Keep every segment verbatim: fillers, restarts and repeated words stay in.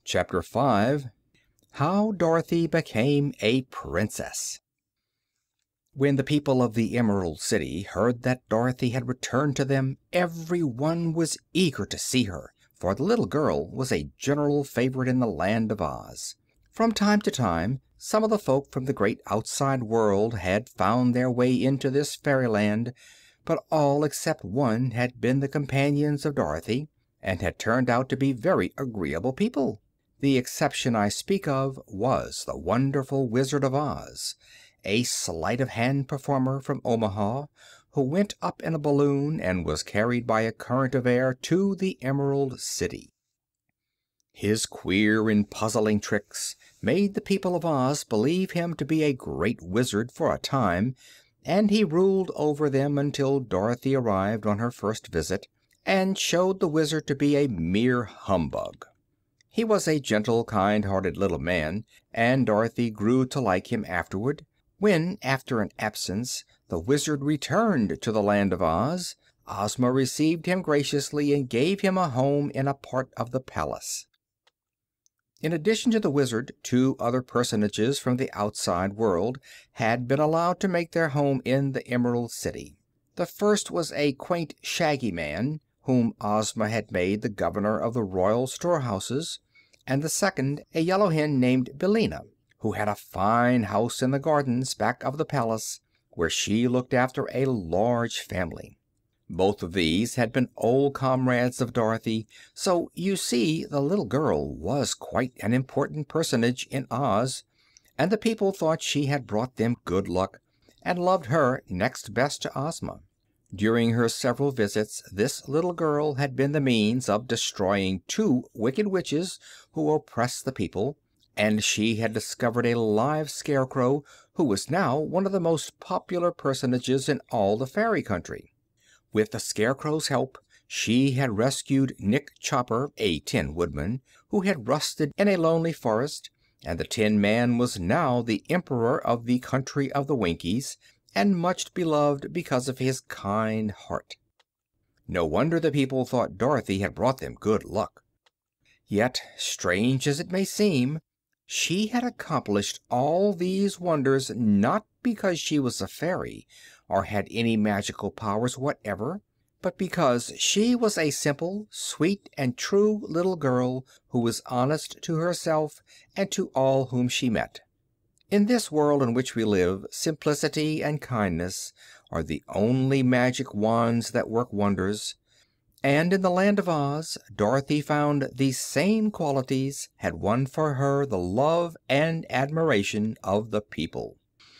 Chapter five. How Dorothy Became a Princess. When the people of the Emerald City heard that Dorothy had returned to them, every one was eager to see her, for the little girl was a general favorite in the Land of Oz. From time to time, some of the folk from the great outside world had found their way into this fairyland, but all except one had been the companions of Dorothy, and had turned out to be very agreeable people. The exception I speak of was the wonderful Wizard of Oz, a sleight-of-hand performer from Omaha, who went up in a balloon and was carried by a current of air to the Emerald City. His queer and puzzling tricks made the people of Oz believe him to be a great wizard for a time, and he ruled over them until Dorothy arrived on her first visit, and showed the wizard to be a mere humbug. He was a gentle, kind-hearted little man, and Dorothy grew to like him afterward. When, after an absence, the wizard returned to the Land of Oz, Ozma received him graciously and gave him a home in a part of the palace. In addition to the wizard, two other personages from the outside world had been allowed to make their home in the Emerald City. The first was a quaint, shaggy man, whom Ozma had made the governor of the royal storehouses, and the second a yellow hen named Billina, who had a fine house in the gardens back of the palace, where she looked after a large family. Both of these had been old comrades of Dorothy, so you see the little girl was quite an important personage in Oz, and the people thought she had brought them good luck, and loved her next best to Ozma. During her several visits this little girl had been the means of destroying two wicked witches who oppressed the people, and she had discovered a live scarecrow who was now one of the most popular personages in all the fairy country. With the scarecrow's help she had rescued Nick Chopper, a Tin Woodman, who had rusted in a lonely forest, and the Tin Man was now the Emperor of the country of the Winkies, and much beloved because of his kind heart. No wonder the people thought Dorothy had brought them good luck. Yet, strange as it may seem, she had accomplished all these wonders not because she was a fairy or had any magical powers whatever, but because she was a simple, sweet, and true little girl who was honest to herself and to all whom she met. In this world in which we live, simplicity and kindness are the only magic wands that work wonders, and in the Land of Oz Dorothy found these same qualities had won for her the love and admiration of the people.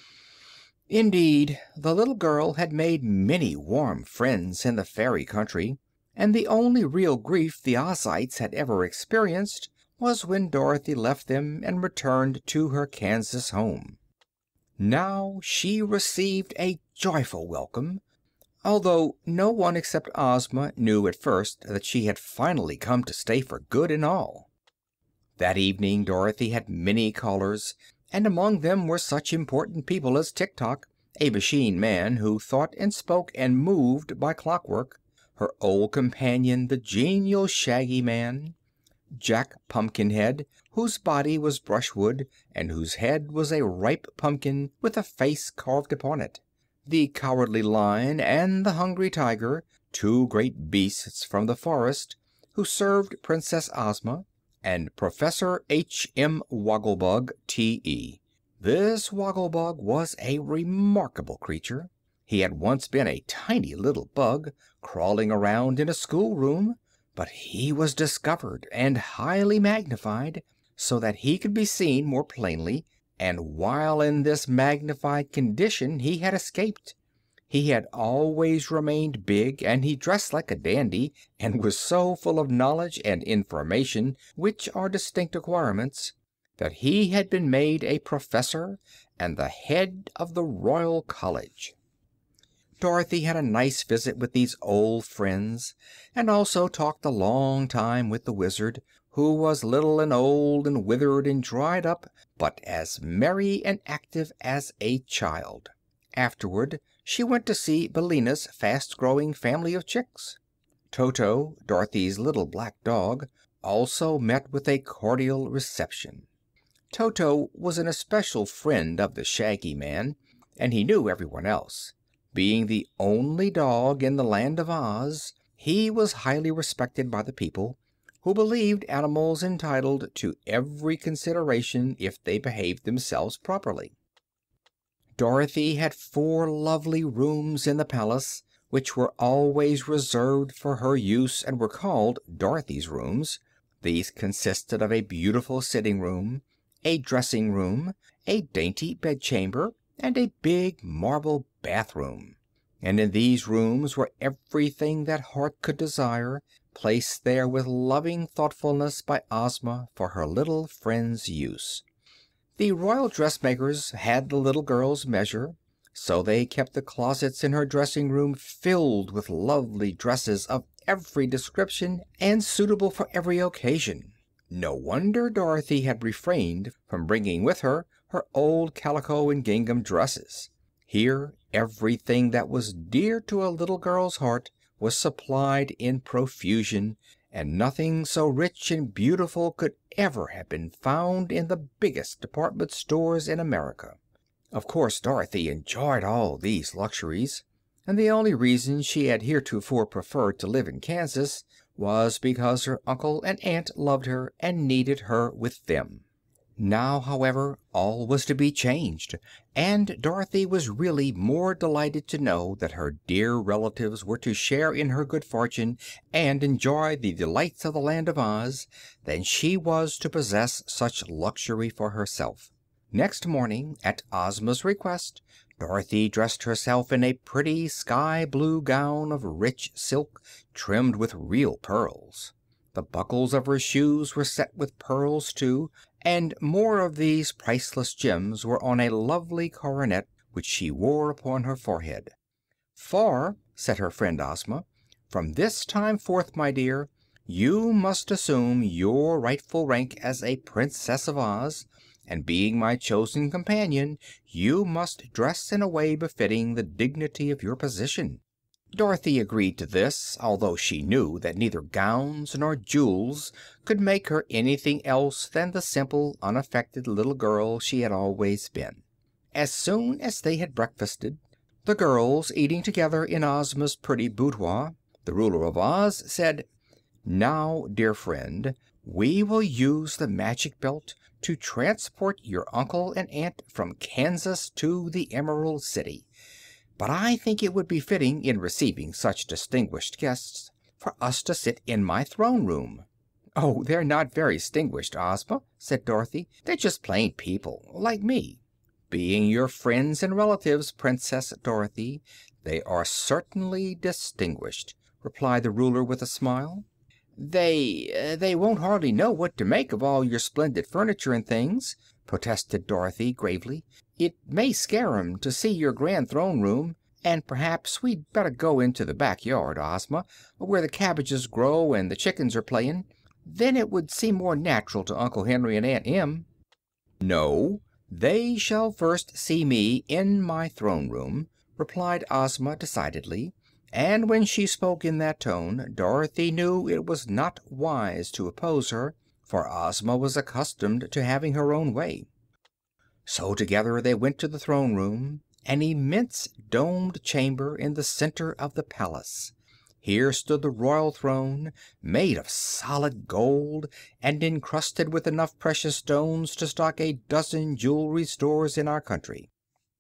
Indeed, the little girl had made many warm friends in the fairy country, and the only real grief the Ozites had ever experienced was when Dorothy left them and returned to her Kansas home. Now she received a joyful welcome, although no one except Ozma knew at first that she had finally come to stay for good and all. That evening Dorothy had many callers, and among them were such important people as Tik-Tok, a machine man who thought and spoke and moved by clockwork, her old companion the genial Shaggy Man, Jack Pumpkinhead, whose body was brushwood and whose head was a ripe pumpkin with a face carved upon it, the Cowardly Lion, and the Hungry Tiger, two great beasts from the forest who served Princess Ozma, and Professor H M Wogglebug, T E This Wogglebug was a remarkable creature. He had once been a tiny little bug crawling around in a schoolroom, but he was discovered and highly magnified, so that he could be seen more plainly, and while in this magnified condition he had escaped. He had always remained big, and he dressed like a dandy, and was so full of knowledge and information, which are distinct acquirements, that he had been made a professor and the head of the Royal College. Dorothy had a nice visit with these old friends, and also talked a long time with the Wizard, who was little and old and withered and dried up, but as merry and active as a child. Afterward she went to see Billina's fast-growing family of chicks. Toto, Dorothy's little black dog, also met with a cordial reception. Toto was an especial friend of the Shaggy Man, and he knew everyone else. Being the only dog in the Land of Oz, he was highly respected by the people, who believed animals entitled to every consideration if they behaved themselves properly. Dorothy had four lovely rooms in the palace, which were always reserved for her use and were called Dorothy's rooms. These consisted of a beautiful sitting room, a dressing room, a dainty bedchamber, and a big marble bathroom. And in these rooms were everything that heart could desire, placed there with loving thoughtfulness by Ozma for her little friend's use. The royal dressmakers had the little girl's measure, so they kept the closets in her dressing room filled with lovely dresses of every description and suitable for every occasion. No wonder Dorothy had refrained from bringing with her her old calico and gingham dresses. Here everything that was dear to a little girl's heart was supplied in profusion, and nothing so rich and beautiful could ever have been found in the biggest department stores in America. Of course Dorothy enjoyed all these luxuries, and the only reason she had heretofore preferred to live in Kansas was because her uncle and aunt loved her and needed her with them. Now, however, all was to be changed, and Dorothy was really more delighted to know that her dear relatives were to share in her good fortune and enjoy the delights of the Land of Oz than she was to possess such luxury for herself. Next morning, at Ozma's request, Dorothy dressed herself in a pretty sky blue gown of rich silk trimmed with real pearls. The buckles of her shoes were set with pearls, too, and more of these priceless gems were on a lovely coronet which she wore upon her forehead. "For," said her friend Ozma, "from this time forth, my dear, you must assume your rightful rank as a Princess of Oz, and being my chosen companion, you must dress in a way befitting the dignity of your position." Dorothy agreed to this, although she knew that neither gowns nor jewels could make her anything else than the simple, unaffected little girl she had always been. As soon as they had breakfasted, the girls eating together in Ozma's pretty boudoir, the ruler of Oz said: "Now, dear friend, we will use the magic belt to transport your uncle and aunt from Kansas to the Emerald City. But I think it would be fitting, in receiving such distinguished guests, for us to sit in my throne room." "Oh, they're not very distinguished, Ozma," said Dorothy. "They're just plain people, like me." "Being your friends and relatives, Princess Dorothy, they are certainly distinguished," replied the ruler with a smile. They they won't hardly know what to make of all your splendid furniture and things," protested Dorothy, gravely. "It may scare 'em to see your grand throne room, and perhaps we'd better go into the back yard, Ozma, where the cabbages grow and the chickens are playing. Then it would seem more natural to Uncle Henry and Aunt Em." "No, they shall first see me in my throne room," replied Ozma decidedly, and when she spoke in that tone Dorothy knew it was not wise to oppose her, for Ozma was accustomed to having her own way. So together they went to the throne room, an immense domed chamber in the center of the palace. Here stood the royal throne, made of solid gold and encrusted with enough precious stones to stock a dozen jewelry stores in our country.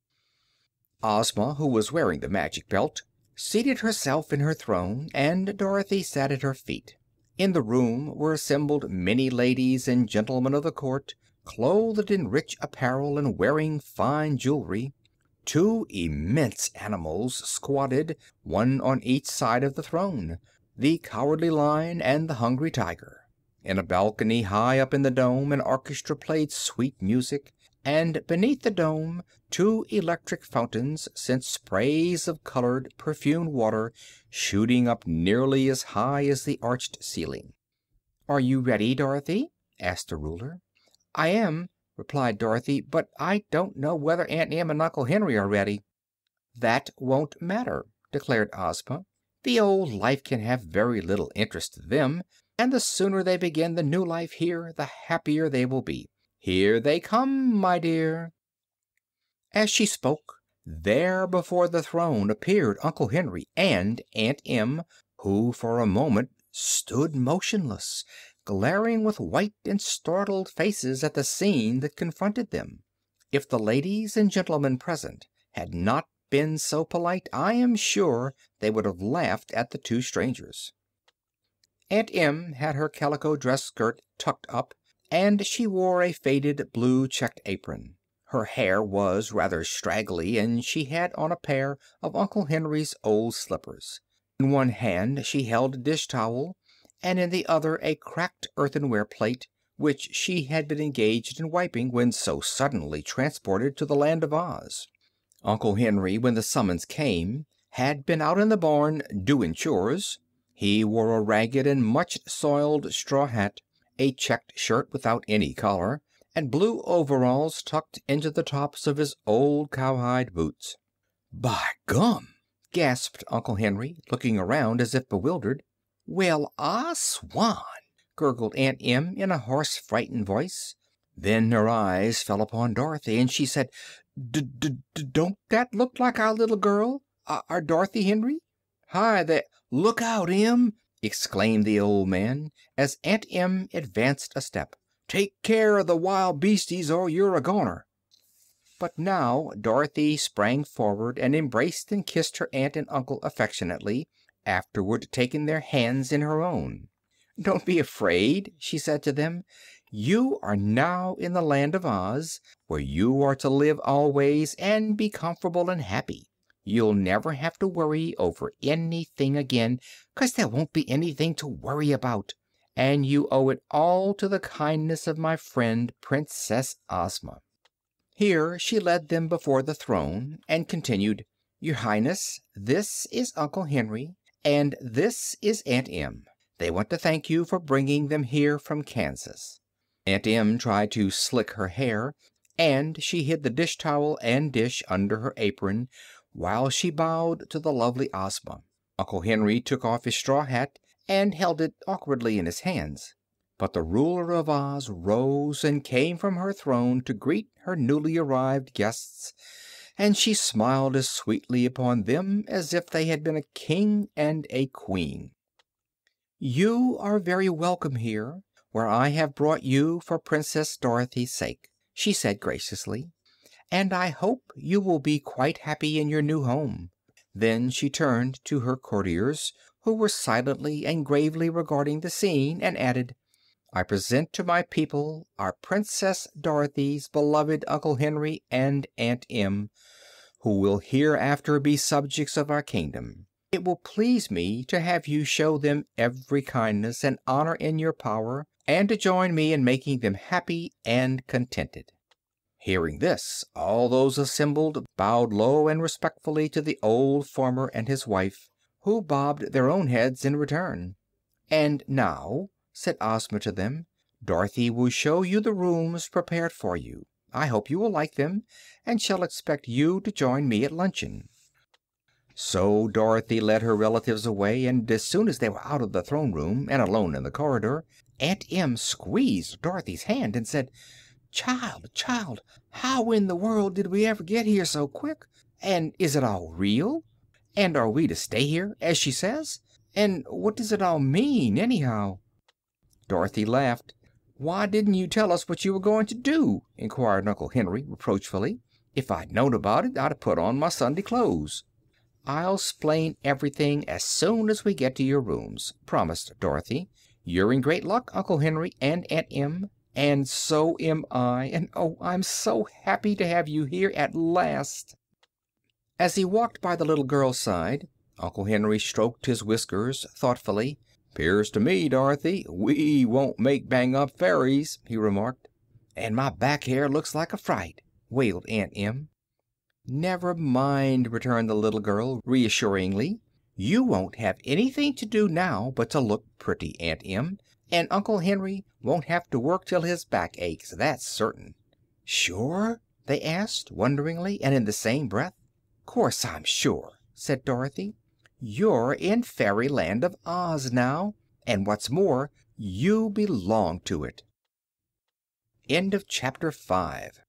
Ozma, who was wearing the magic belt, seated herself in her throne, and Dorothy sat at her feet. In the room were assembled many ladies and gentlemen of the court, clothed in rich apparel and wearing fine jewelry. Two immense animals squatted, one on each side of the throne, the Cowardly Lion and the Hungry Tiger. In a balcony high up in the dome an orchestra played sweet music, and beneath the dome two electric fountains sent sprays of colored, perfumed water shooting up nearly as high as the arched ceiling. "Are you ready, Dorothy?" asked the ruler. "I am," replied Dorothy, "but I don't know whether Aunt Em and Uncle Henry are ready." "That won't matter," declared Ozma. "The old life can have very little interest to them, and the sooner they begin the new life here, the happier they will be. Here they come, my dear." As she spoke, there before the throne appeared Uncle Henry and Aunt Em, who for a moment stood motionless, glaring with white and startled faces at the scene that confronted them. If the ladies and gentlemen present had not been so polite, I am sure they would have laughed at the two strangers. Aunt Em had her calico dress skirt tucked up, and she wore a faded blue checked apron. Her hair was rather straggly, and she had on a pair of Uncle Henry's old slippers. In one hand she held a dish towel, and in the other a cracked earthenware plate, which she had been engaged in wiping when so suddenly transported to the Land of Oz. Uncle Henry, when the summons came, had been out in the barn doing chores. He wore a ragged and much soiled straw hat, a checked shirt without any collar, and blue overalls tucked into the tops of his old cowhide boots. "By gum!" gasped Uncle Henry, looking around as if bewildered. "Well, I swan!" gurgled Aunt Em in a hoarse, frightened voice. Then her eyes fell upon Dorothy, and she said, "D-d-d-don't that look like our little girl, our Dorothy, Henry?" "Hi there! Look out, Em!" exclaimed the old man, as Aunt Em advanced a step. "Take care of the wild beasties, or you're a goner." But now Dorothy sprang forward and embraced and kissed her aunt and uncle affectionately, afterward taking their hands in her own. "Don't be afraid," she said to them. "You are now in the Land of Oz, where you are to live always and be comfortable and happy. You'll never have to worry over anything again, 'cause there won't be anything to worry about. And you owe it all to the kindness of my friend, Princess Ozma." Here she led them before the throne and continued, "Your Highness, this is Uncle Henry, and this is Aunt Em. They want to thank you for bringing them here from Kansas." Aunt Em tried to slick her hair, and she hid the dish towel and dish under her apron while she bowed to the lovely Ozma. Uncle Henry took off his straw hat and held it awkwardly in his hands. But the ruler of Oz rose and came from her throne to greet her newly arrived guests, and she smiled as sweetly upon them as if they had been a king and a queen. "You are very welcome here, where I have brought you for Princess Dorothy's sake," she said graciously, "and I hope you will be quite happy in your new home." Then she turned to her courtiers, who were silently and gravely regarding the scene, and added, "I present to my people our Princess Dorothy's beloved Uncle Henry and Aunt Em, who will hereafter be subjects of our kingdom. It will please me to have you show them every kindness and honor in your power, and to join me in making them happy and contented." Hearing this, all those assembled bowed low and respectfully to the old farmer and his wife, who bobbed their own heads in return. "And now," said Ozma to them, "Dorothy will show you the rooms prepared for you. I hope you will like them, and shall expect you to join me at luncheon." So Dorothy led her relatives away, and as soon as they were out of the throne room and alone in the corridor, Aunt Em squeezed Dorothy's hand and said, "Child, child, how in the world did we ever get here so quick? And is it all real? And are we to stay here, as she says? And what does it all mean, anyhow?" Dorothy laughed. "Why didn't you tell us what you were going to do?" inquired Uncle Henry reproachfully. "If I'd known about it, I'd have put on my Sunday clothes." "I'll explain everything as soon as we get to your rooms," promised Dorothy. "You're in great luck, Uncle Henry and Aunt Em, and so am I, and oh, I'm so happy to have you here at last." As he walked by the little girl's side, Uncle Henry stroked his whiskers thoughtfully. "'Pears to me, Dorothy, we won't make bang-up fairies," he remarked. "And my back hair looks like a fright," wailed Aunt Em. "Never mind," returned the little girl reassuringly. "You won't have anything to do now but to look pretty, Aunt Em, and Uncle Henry won't have to work till his back aches, that's certain." "Sure?" they asked, wonderingly, and in the same breath. "'Course I'm sure," said Dorothy. "You're in Fairyland of Oz now, and what's more, You belong to it. End of chapter five.